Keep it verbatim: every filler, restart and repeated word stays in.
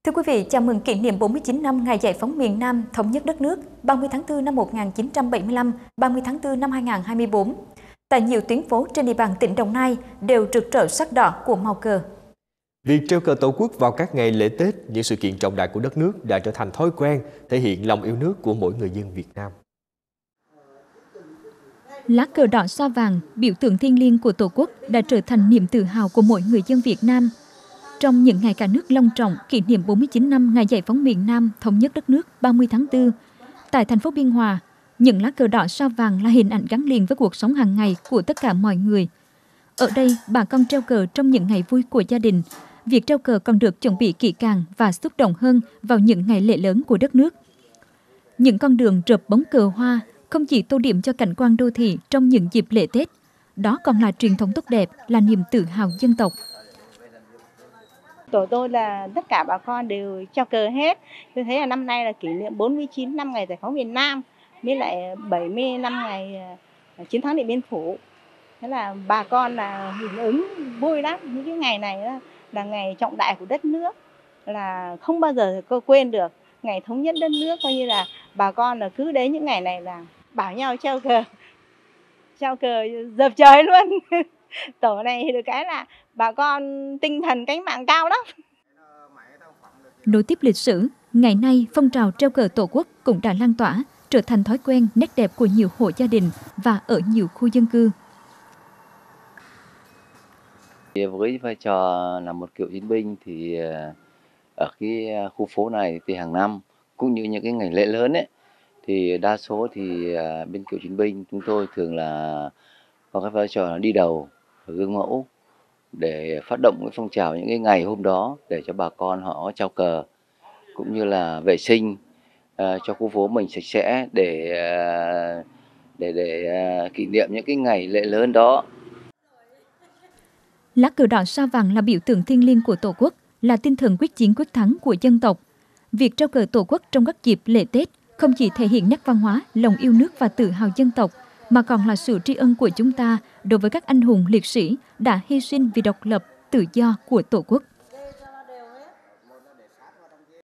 Thưa quý vị, chào mừng kỷ niệm bốn mươi chín năm ngày giải phóng miền Nam, thống nhất đất nước, ba mươi tháng tư năm một nghìn chín trăm bảy mươi lăm, ba mươi tháng tư năm hai nghìn không trăm hai mươi tư. Tại nhiều tuyến phố trên địa bàn tỉnh Đồng Nai đều rực rỡ sắc đỏ của màu cờ. Việc treo cờ Tổ quốc vào các ngày lễ Tết, những sự kiện trọng đại của đất nước đã trở thành thói quen, thể hiện lòng yêu nước của mỗi người dân Việt Nam. Lá cờ đỏ sao vàng, biểu tượng thiêng liêng của Tổ quốc đã trở thành niềm tự hào của mỗi người dân Việt Nam. Trong những ngày cả nước long trọng kỷ niệm bốn mươi chín năm ngày giải phóng miền Nam, thống nhất đất nước ba mươi tháng tư, tại thành phố Biên Hòa, những lá cờ đỏ sao vàng là hình ảnh gắn liền với cuộc sống hàng ngày của tất cả mọi người. Ở đây, bà con treo cờ trong những ngày vui của gia đình. Việc treo cờ còn được chuẩn bị kỹ càng và xúc động hơn vào những ngày lễ lớn của đất nước. Những con đường rợp bóng cờ hoa không chỉ tô điểm cho cảnh quan đô thị trong những dịp lễ Tết, đó còn là truyền thống tốt đẹp, là niềm tự hào dân tộc. Tổ tôi là tất cả bà con đều treo cờ hết. Tôi thấy là năm nay là kỷ niệm bốn mươi chín năm ngày giải phóng miền Nam, với lại bảy mươi năm ngày chiến thắng Điện Biên Phủ. Thế là bà con là hưởng ứng vui lắm. Những cái ngày này là, là ngày trọng đại của đất nước, là không bao giờ cô quên được. Ngày thống nhất đất nước, coi như là bà con là cứ đến những ngày này là bảo nhau treo cờ, treo cờ dập trời luôn. Tổ này được cái là bà con tinh thần cách mạng cao lắm. Nối tiếp lịch sử, ngày nay phong trào treo cờ Tổ quốc cũng đã lan tỏa, trở thành thói quen nét đẹp của nhiều hộ gia đình và ở nhiều khu dân cư. Với vai trò là một cựu chiến binh thì ở cái khu phố này thì hàng năm cũng như những cái ngày lễ lớn ấy, thì đa số thì bên cựu chiến binh chúng tôi thường là có cái vai trò là đi đầu, gương mẫu để phát động cái phong trào những cái ngày hôm đó để cho bà con họ treo cờ, cũng như là vệ sinh uh, cho khu phố mình sạch sẽ để uh, để để uh, kỷ niệm những cái ngày lễ lớn đó. Lá cờ đỏ sao vàng là biểu tượng thiêng liêng của Tổ quốc, là tinh thần quyết chiến quyết thắng của dân tộc. Việc treo cờ Tổ quốc trong các dịp lễ Tết không chỉ thể hiện nét văn hóa, lòng yêu nước và tự hào dân tộc, mà còn là sự tri ân của chúng ta đối với các anh hùng liệt sĩ đã hy sinh vì độc lập, tự do của Tổ quốc.